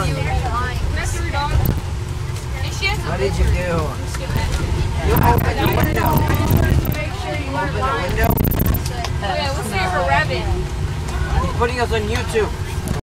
doing? What did you do? You opened the window. Open the window. Yeah, we'll see her for rabbit. He's putting us on YouTube.